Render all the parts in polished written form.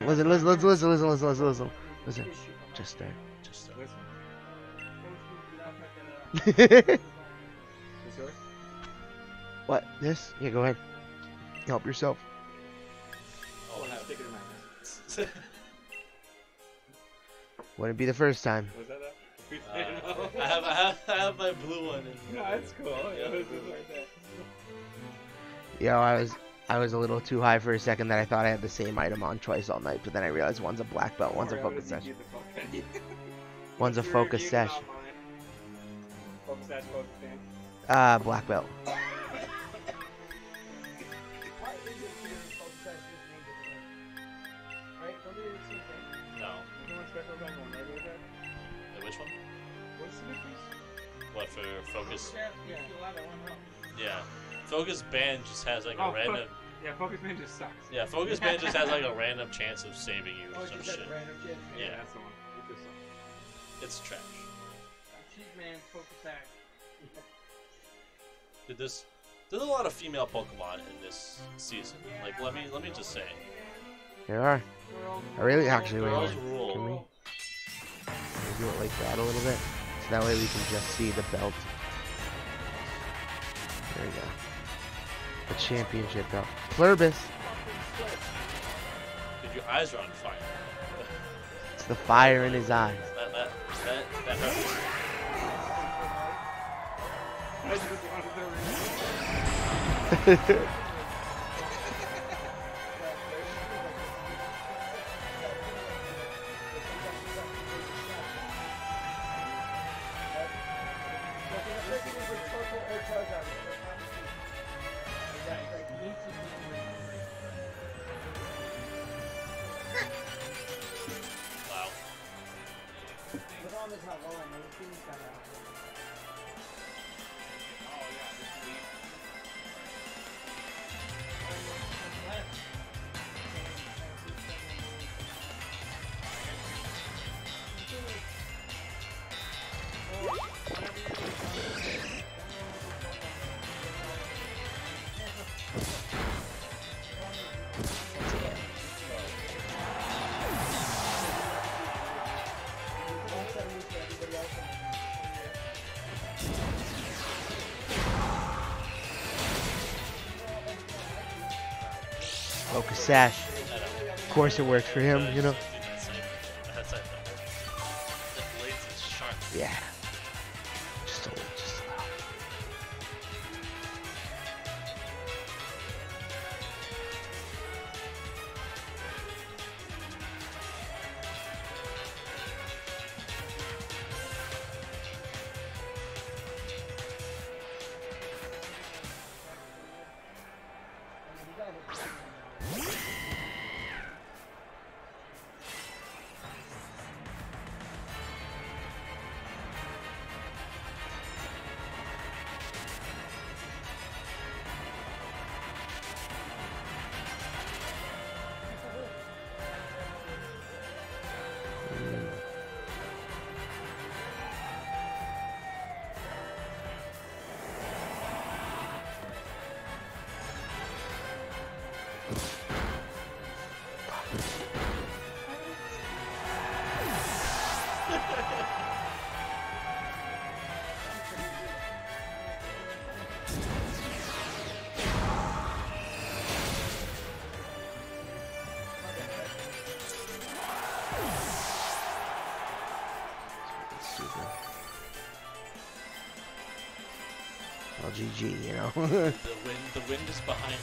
Listen. Just start. What? This? Yeah, go ahead. Help yourself. Oh, I have it. Wouldn't be the first time. Was that I have my blue one in here. No, that's cool. Yeah, it was just right there. Yo, I was a little too high for a second that I thought I had the same item on twice all night, but then I realized one's a black belt, one's a focus session. One's a focus session. Focus sash, focus stand. Black belt. No. Which one? What, for focus? Yeah. Focus band just has like a random. Yeah, focus band just sucks. Yeah, focus band just has like a random chance of saving you or some shit. Yeah, that's the one. It just sucks. It's trash. Cheap man, focus sash. There's a lot of female Pokemon in this season. Like, let me just say. There are. I really actually Girls can rule. we do it like that a little bit? So that way we can just see the belt. There we go. The championship belt. Plurbus. Dude, your eyes are on fire. It's the fire in his eyes. That hurts. Wow. Focus sash. Of course it works for him, you know. That's like the blades is sharp. Yeah. Just a little. Well, GG, you know. The wind is behind.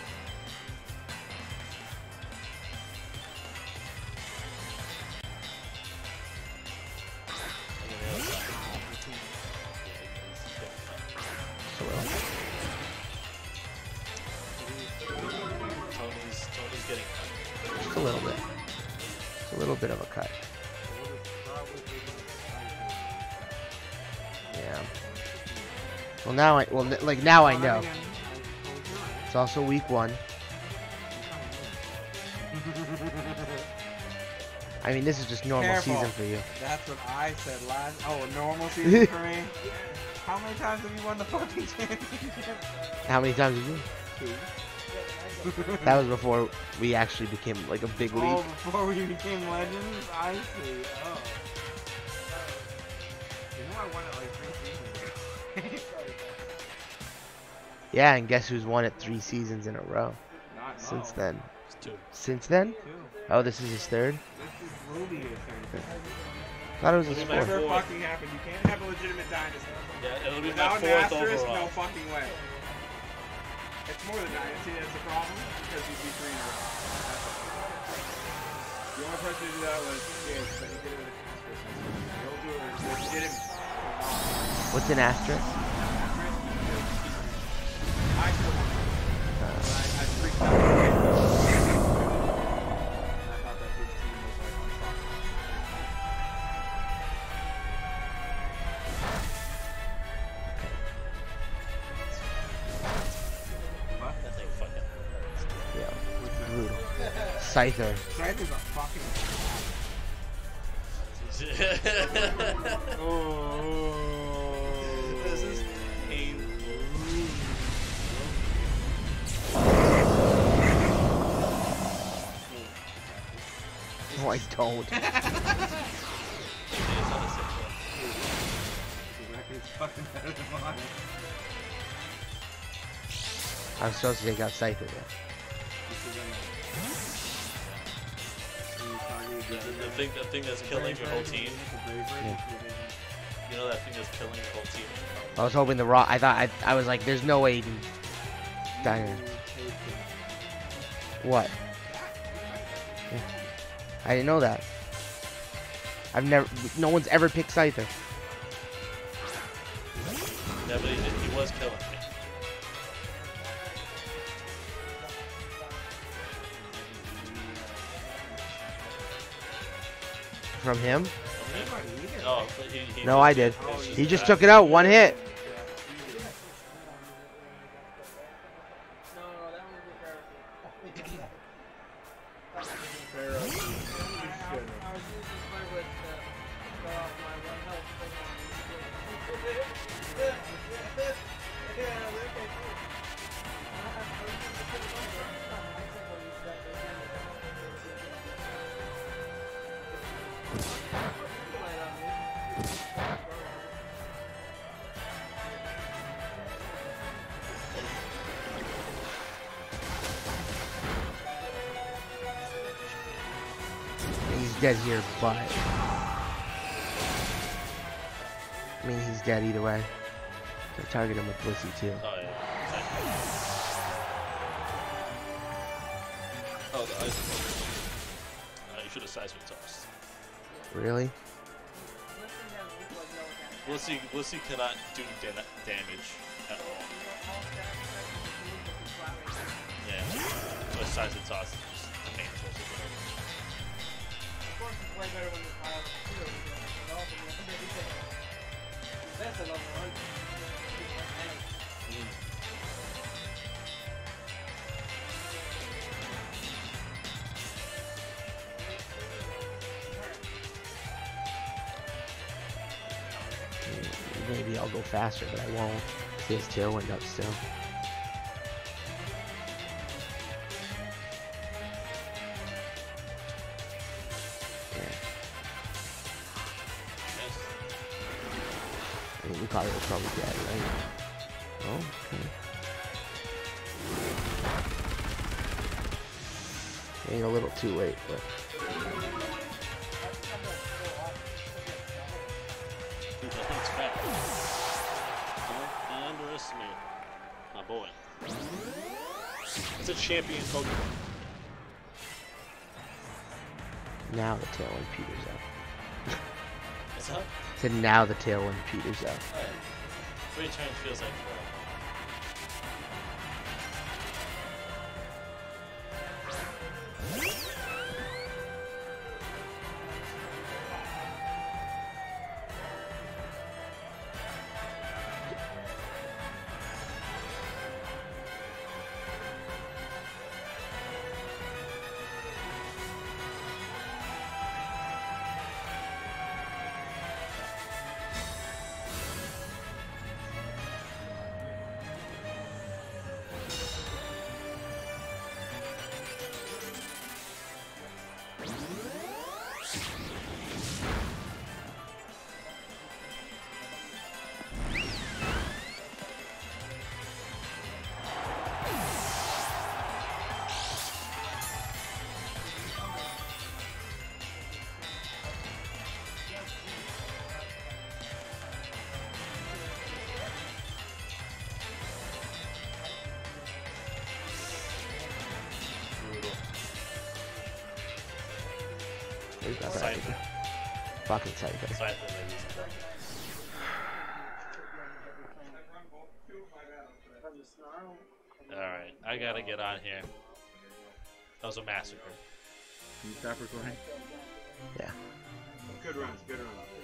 Tony's getting cut. Just a little bit. Just a little bit of a cut. Yeah. Well, now I know. It's also week 1. I mean, this is just normal season for you. That's what I said last. Oh, normal season for me. How many times have you won the fucking championship? How many times have you? 2. That was before we actually became like a big league. Oh, before we became legends? I see. Oh. You know I won it like 3 seasons. Yeah, and guess who's won it 3 seasons in a row? Not Since Mo. then. It's 2. Since then? 2. Oh, this is his 3rd? This is Ruby his 3rd. Thought it was his It'll be 4th. my Never 4th. fucking happened. You can't have a legitimate dynasty. Yeah, it'll be Without my an 4th asterisk, overall. no fucking way. It's more than dynasty that's the problem, because you beat 3 in a row. The only person to do that was James, but he did it with an asterisk. He'll do it legitimately. What's an asterisk? I still want it. I freaked out. And I thought that his team was like unstoppable. What? That thing fucking hurts. Yeah. Brutal. Scyther. Scyther's a fucking oh. This is painful. No, I don't. It's fucking better than mine. I'm supposed to take out Scyther. Yeah. The thing that's killing your whole team. Yeah. You know that thing that's killing your whole team. I was hoping the raw. I was like, there's no way he can die here. What? Yeah. I didn't know that. No one's ever picked Scyther. Yeah, but he was killing me. From him? No, but he No, was I did. getting- He just took it out, 1 hit. He's dead here, but I mean, he's dead either way. So target him with Blissey too. Oh, yeah. Oh, the ice. You should have seismic tossed. Really? Blissey cannot do damage at all. Yeah. So seismic toss is just painful. Of course, it's way better when the fire that's a lot of work. Maybe I'll go faster, but I won't. See his tailwind up still. I mean, we probably will probably dead, right? Oh, okay. Ain't a little too late, but That's fat. Don't underestimate my boy. It's a champion Pokemon. now the tailwind peters out. What's up? So now the tailwind peters out. 3 turns feels like Scyther. Fucking Scyther. Scyther maybe is important. Alright, I gotta get on here. That was a massacre. Can you stop recording? Yeah. Good runs, good runs.